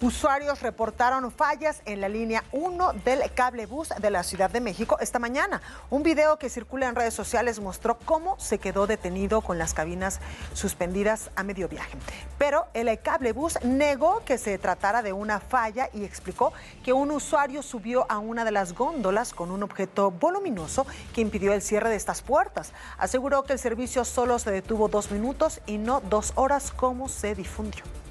Usuarios reportaron fallas en la línea 1 del cablebús de la Ciudad de México esta mañana. Un video que circula en redes sociales mostró cómo se quedó detenido con las cabinas suspendidas a medio viaje. Pero el cablebús negó que se tratara de una falla y explicó que un usuario subió a una de las góndolas con un objeto voluminoso que impidió el cierre de estas puertas. Aseguró que el servicio solo se detuvo 2 minutos y no 2 horas como se difundió.